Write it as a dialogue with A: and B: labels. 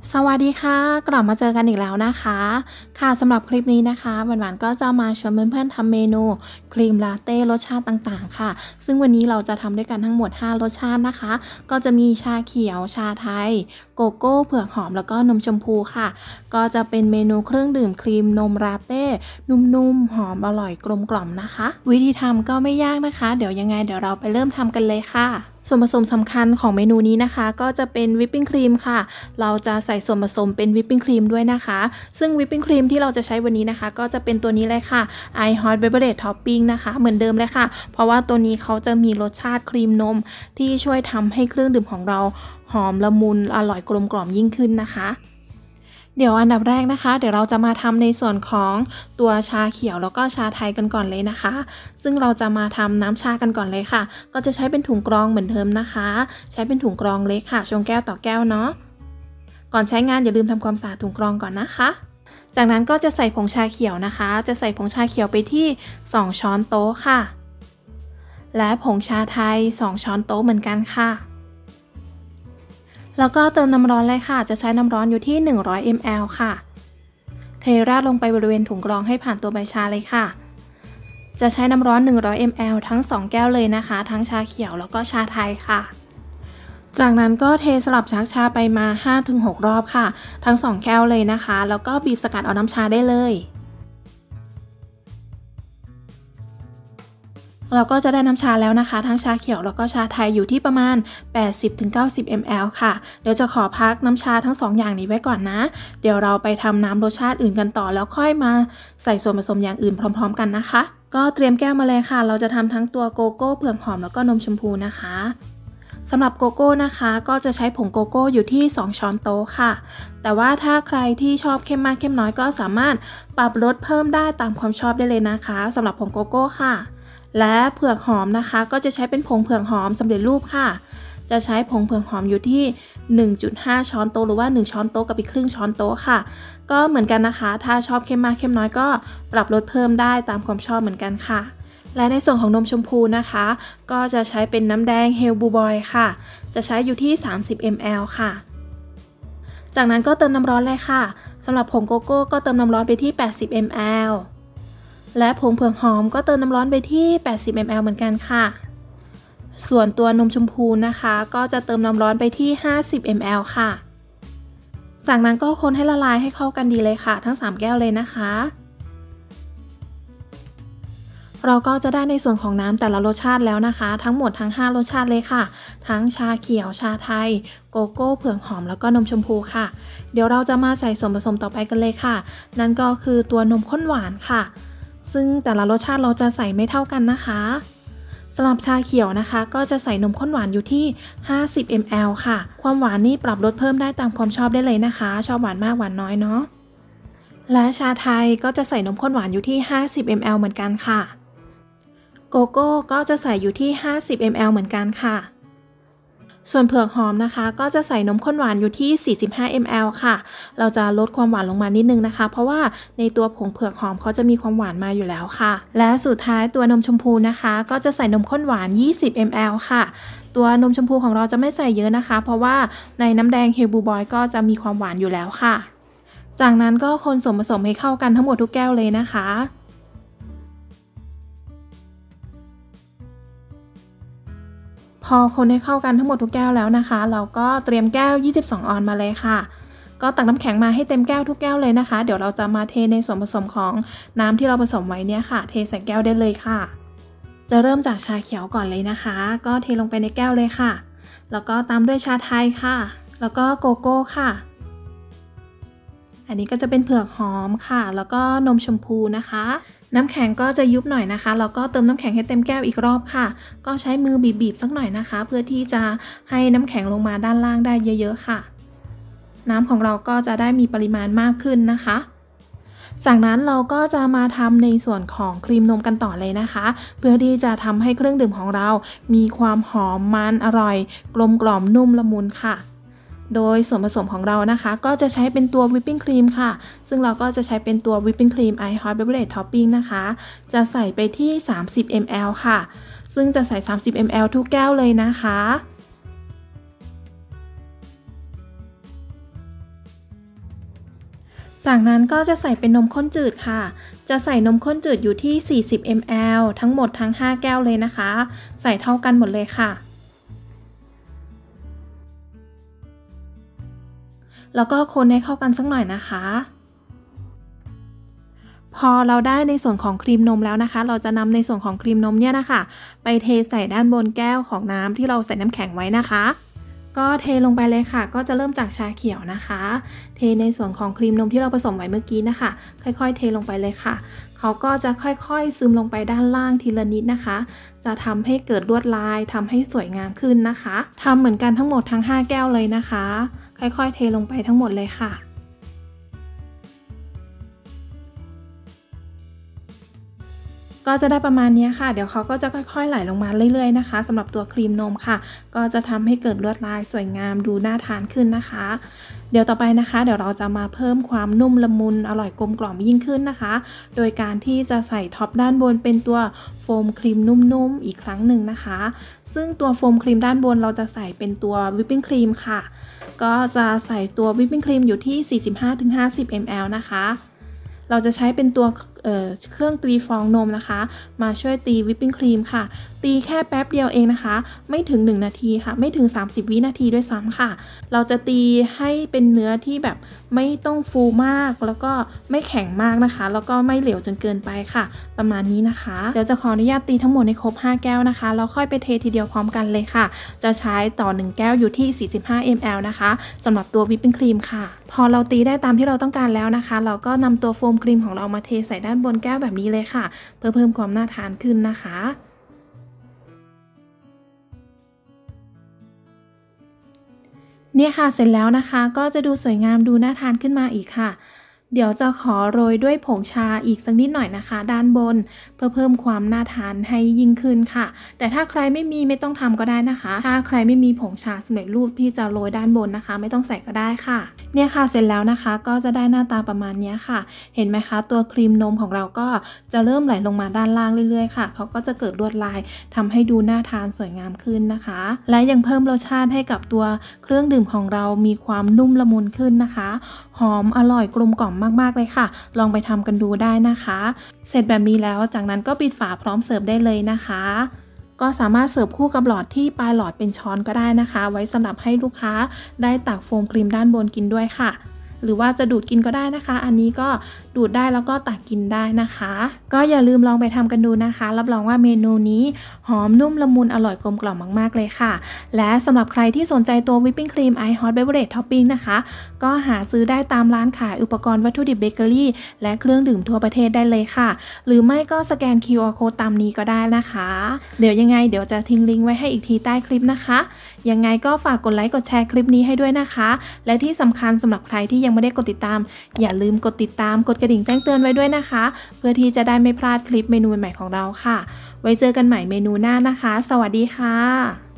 A: สวัสดีค่ะกลับมาเจอกันอีกแล้วนะคะค่ะสำหรับคลิปนี้นะคะหวานๆก็จะมาชวนเพื่อนๆทำเมนูครีมลาเต้รสชาติต่างๆค่ะซึ่งวันนี้เราจะทำด้วยกันทั้งหมด5รสชาตินะคะก็จะมีชาเขียวชาไทยโกโก้เผือกหอมแล้วก็นมชมพูค่ะก็จะเป็นเมนูเครื่องดื่มครีมนมลาเต้นุ่มๆหอมอร่อยกลมกล่อมนะคะวิธีทำก็ไม่ยากนะคะเดี๋ยวเราไปเริ่มทำกันเลยค่ะส่วนผสมสำคัญของเมนูนี้นะคะก็จะเป็นวิปปิ้งครีมค่ะเราจะใส่ส่วนผสมเป็นวิปปิ้งครีมด้วยนะคะซึ่งวิปปิ้งครีมที่เราจะใช้วันนี้นะคะก็จะเป็นตัวนี้เลยค่ะ I Hot Beverage Topping นะคะเหมือนเดิมเลยค่ะเพราะว่าตัวนี้เขาจะมีรสชาติครีมนมที่ช่วยทำให้เครื่องดื่มของเราหอมละมุนอร่อยกลมกล่อมยิ่งขึ้นนะคะเดี๋ยวอันดับแรกนะคะเดี๋ยวเราจะมาทำในส่วนของตัวชาเขียวแล้วก็ชาไทยกันก่อนเลยนะคะซึ่งเราจะมาทำน้ำชากันก่อนเลยค่ะก็จะใช้เป็นถุงกรองเหมือนเดิมนะคะใช้เป็นถุงกรองเล็กค่ะชงแก้วต่อแก้วเนาะก่อนใช้งานอย่าลืมทำความสะอาดถุงกรองก่อนนะคะจากนั้นก็จะใส่ผงชาเขียวนะคะจะใส่ผงชาเขียวไปที่2ช้อนโต๊ะค่ะและผงชาไทย2ช้อนโต๊ะเหมือนกันค่ะแล้วก็เติมน้ำร้อนเลยค่ะจะใช้น้ำร้อนอยู่ที่100 ml ค่ะเทราดลงไปบริเวณถุงกรองให้ผ่านตัวใบชาเลยค่ะจะใช้น้ำร้อน100 ml ทั้ง2แก้วเลยนะคะทั้งชาเขียวแล้วก็ชาไทยค่ะจากนั้นก็เทสลับชักชาไปมา 5-6 รอบค่ะทั้ง2แก้วเลยนะคะแล้วก็บีบสกัดเอาน้ำชาได้เลยเราก็จะได้น้ำชาแล้วนะคะทั้งชาเขียวแล้วก็ชาไทยอยู่ที่ประมาณ 80-90 ml ค่ะเดี๋ยวจะขอพักน้ำชาทั้ง2อย่างนี้ไว้ก่อนนะเดี๋ยวเราไปทำน้ำรสชาติอื่นกันต่อแล้วค่อยมาใส่ส่วนผสมอย่างอื่นพร้อมๆกันนะคะก็เตรียมแก้วมาเลยค่ะเราจะทำทั้งตัวโกโก้เผือกหอมแล้วก็นมชมพูนะคะสำหรับโกโก้นะคะก็จะใช้ผงโกโก้อยู่ที่2ช้อนโต๊ะค่ะแต่ว่าถ้าใครที่ชอบเข้มมากเข้มน้อยก็สามารถปรับรสเพิ่มได้ตามความชอบได้เลยนะคะสำหรับผงโกโก้ค่ะและเผือกหอมนะคะก็จะใช้เป็นผงเผือกหอมสำเร็จรูปค่ะจะใช้ผงเผือกหอมอยู่ที่ 1.5 ช้อนโต๊ะหรือว่า1ช้อนโต๊ะกับอีกครึ่งช้อนโต๊ะค่ะก็เหมือนกันนะคะถ้าชอบเข้มมากเข้มน้อยก็ปรับรสเพิ่มได้ตามความชอบเหมือนกันค่ะและในส่วนของนมชมพูนะคะก็จะใช้เป็นน้ำแดงเฮลบูบอยค่ะจะใช้อยู่ที่30 ml ค่ะจากนั้นก็เติมน้ำร้อนเลยค่ะสำหรับผงโกโก้ก็เติมน้ำร้อนไปที่80 mlและผงเผือกหอมก็เติมน้ำร้อนไปที่80 ml เหมือนกันค่ะส่วนตัวนมชมพูนะคะก็จะเติมน้ำร้อนไปที่50 ml ค่ะจากนั้นก็คนให้ละลายให้เข้ากันดีเลยค่ะทั้ง3แก้วเลยนะคะเราก็จะได้ในส่วนของน้ำแต่ละรสชาติแล้วนะคะทั้งหมดทั้ง5รสชาติเลยค่ะทั้งชาเขียวชาไทยโกโก้เผือกหอมแล้วก็นมชมพูค่ะเดี๋ยวเราจะมาใส่ส่วนผสมต่อไปกันเลยค่ะนั่นก็คือตัวนมข้นหวานค่ะซึ่งแต่ละรสชาติเราจะใส่ไม่เท่ากันนะคะสำหรับชาเขียวนะคะก็จะใส่นมข้นหวานอยู่ที่50 ml ค่ะความหวานนี่ปรับลดเพิ่มได้ตามความชอบได้เลยนะคะชอบหวานมากหวานน้อยเนาะและชาไทยก็จะใส่นมข้นหวานอยู่ที่50 ml เหมือนกันค่ะโกโก้ก็จะใส่อยู่ที่50 ml เหมือนกันค่ะส่วนเผือกหอมนะคะก็จะใส่นมข้นหวานอยู่ที่45 ml ค่ะเราจะลดความหวานลงมานิดนึงนะคะเพราะว่าในตัวผงเผือกหอมเขาจะมีความหวานมาอยู่แล้วค่ะและสุดท้ายตัวนมชมพูนะคะก็จะใส่นมข้นหวาน20 ml ค่ะตัวนมชมพูของเราจะไม่ใส่เยอะนะคะเพราะว่าในน้ำแดงเฮลบูบอยก็จะมีความหวานอยู่แล้วค่ะจากนั้นก็คนส่วนผสมให้เข้ากันทั้งหมดทุกแก้วเลยนะคะพอคนให้เข้ากันทั้งหมดทุกแก้วแล้วนะคะเราก็เตรียมแก้ว22 ออนซ์มาเลยค่ะก็ตักน้ำแข็งมาให้เต็มแก้วทุกแก้วเลยนะคะเดี๋ยวเราจะมาเทในส่วนผสมของน้ำที่เราผสมไว้เนี่ยค่ะเทใส่แก้วได้เลยค่ะจะเริ่มจากชาเขียวก่อนเลยนะคะก็เทลงไปในแก้วเลยค่ะแล้วก็ตามด้วยชาไทยค่ะแล้วก็โกโก้ค่ะอันนี้ก็จะเป็นเผือกหอมค่ะแล้วก็นมชมพูนะคะน้ำแข็งก็จะยุบหน่อยนะคะแล้วก็เติมน้ำแข็งให้เต็มแก้วอีกรอบค่ะก็ใช้มือบีบๆสักหน่อยนะคะเพื่อที่จะให้น้ำแข็งลงมาด้านล่างได้เยอะๆค่ะน้ำของเราก็จะได้มีปริมาณมากขึ้นนะคะจากนั้นเราก็จะมาทำในส่วนของครีมนมกันต่อเลยนะคะเพื่อที่จะทำให้เครื่องดื่มของเรามีความหอมมันอร่อยกลมกล่อมนุ่มละมุนค่ะโดยส่วนผสมของเรานะคะก็จะใช้เป็นตัววิปปิ้งครีมค่ะซึ่งเราก็จะใช้เป็นตัววิปปิ้งครีม I Hot Beverage Topping นะคะจะใส่ไปที่30 ml ค่ะซึ่งจะใส่30 ml ทุกแก้วเลยนะคะจากนั้นก็จะใส่เป็นนมข้นจืดค่ะจะใส่นมข้นจืดอยู่ที่40 ml ทั้งหมดทั้ง5แก้วเลยนะคะใส่เท่ากันหมดเลยค่ะแล้วก็คนให้เข้ากันสักหน่อยนะคะพอเราได้ในส่วนของครีมนมแล้วนะคะเราจะนำในส่วนของครีมนมเนี่ยนะคะไปเทใส่ด้านบนแก้วของน้ำที่เราใส่น้ำแข็งไว้นะคะก็เทลงไปเลยค่ะก็จะเริ่มจากชาเขียวนะคะเทในส่วนของครีมนมที่เราผสมไว้เมื่อกี้นะคะค่อยๆเทลงไปเลยค่ะเขาก็จะค่อยๆซึมลงไปด้านล่างทีละนิดนะคะจะทำให้เกิดลวดลายทำให้สวยงามขึ้นนะคะทำเหมือนกันทั้งหมดทั้ง5แก้วเลยนะคะค่อยๆเทลงไปทั้งหมดเลยค่ะก็จะได้ประมาณนี้ค่ะเดี๋ยวเขาก็จะค่อยๆไหลลงมาเรื่อยๆนะคะสำหรับตัวครีมนมค่ะก็จะทำให้เกิดลวดลายสวยงามดูน่าทานขึ้นนะคะเดี๋ยวต่อไปนะคะเดี๋ยวเราจะมาเพิ่มความนุ่มละมุนอร่อยกลมกล่อมยิ่งขึ้นนะคะโดยการที่จะใส่ท็อปด้านบนเป็นตัวโฟมครีมนุ่มๆอีกครั้งหนึ่งนะคะซึ่งตัวโฟมครีมด้านบนเราจะใส่เป็นตัววิปปิ้งครีมค่ะก็จะใส่ตัววิปปิ้งครีมอยู่ที่ 45-50 ml นะคะเราจะใช้เป็นตัวเครื่องตีฟองนมนะคะมาช่วยตีวิปปิ้งครีมค่ะตีแค่แป๊บเดียวเองนะคะไม่ถึง1นาทีค่ะไม่ถึง30วินาทีด้วยซ้ำค่ะเราจะตีให้เป็นเนื้อที่แบบไม่ต้องฟูมากแล้วก็ไม่แข็งมากนะคะแล้วก็ไม่เหลวจนเกินไปค่ะประมาณนี้นะคะเดี๋ยวจะขออนุญาตตีทั้งหมดในครบ5แก้วนะคะแล้วค่อยไปเททีเดียวพร้อมกันเลยค่ะจะใช้ต่อ1แก้วอยู่ที่45 ml นะคะสำหรับตัววิปปิ้งครีมค่ะพอเราตีได้ตามที่เราต้องการแล้วนะคะเราก็นำตัวโฟมครีมของเรามาเทใส่ด้านบนแก้วแบบนี้เลยค่ะเพื่อเพิ่มความน่าทานขึ้นนะคะเนี่ยค่ะเสร็จแล้วนะคะก็จะดูสวยงามดูน่าทานขึ้นมาอีกค่ะเดี๋ยวจะขอโรยด้วยผงชาอีกสักนิดหน่อยนะคะด้านบนเพื่อเพิ่มความน่าทานให้ยิ่งขึ้นค่ะแต่ถ้าใครไม่ต้องทำก็ได้นะคะถ้าใครไม่มีผงชาสำเร็จรูปที่จะโรยด้านบนนะคะไม่ต้องใส่ก็ได้ค่ะเนี่ยค่ะเสร็จแล้วนะคะก็จะได้หน้าตาประมาณนี้ค่ะเห็นไหมคะตัวครีมนมของเราก็จะเริ่มไหลลงมาด้านล่างเรื่อยๆค่ะเขาก็จะเกิดลวดลายทำให้ดูน่าทานสวยงามขึ้นนะคะและยังเพิ่มรสชาติให้กับตัวเครื่องดื่มของเรามีความนุ่มละมุนขึ้นนะคะหอมอร่อยกลมกล่อมมากๆเลยค่ะลองไปทำกันดูได้นะคะเสร็จแบบนี้แล้วจากนั้นก็ปิดฝาพร้อมเสิร์ฟได้เลยนะคะก็สามารถเสิร์ฟคู่กับหลอดที่ปลายหลอดเป็นช้อนก็ได้นะคะไว้สำหรับให้ลูกค้าได้ตักโฟมครีมด้านบนกินด้วยค่ะหรือว่าจะดูดกินก็ได้นะคะอันนี้ก็ดูดได้แล้วก็ตักกินได้นะคะก็อย่าลืมลองไปทำกันดูนะคะรับรองว่าเมนูนี้หอมนุ่มละมุนอร่อยกลมกล่อมมากๆเลยค่ะและสำหรับใครที่สนใจตัววิปปิ้งครีมไอฮอตเบเวอเรจท็อปปิ้งนะคะก็หาซื้อได้ตามร้านขายอุปกรณ์วัตถุดิบเบเกอรี่และเครื่องดื่มทั่วประเทศได้เลยค่ะหรือไม่ก็สแกน QR Code ตามนี้ก็ได้นะคะเดี๋ยวจะทิ้งลิงก์ไว้ให้อีกทีใต้คลิปนะคะยังไงก็ฝากกดไลค์กดแชร์คลิปนี้ให้ด้วยนะคะและที่สำคัญสำหรับใครที่ยังไม่ได้กดติดตามอย่าลืมกดติดตามกดกระดิ่งแจ้งเตือนไว้ด้วยนะคะเพื่อที่จะได้ไม่พลาดคลิปเมนูใหม่ๆของเราค่ะไว้เจอกันใหม่เมนูหน้านะคะสวัสดีค่ะ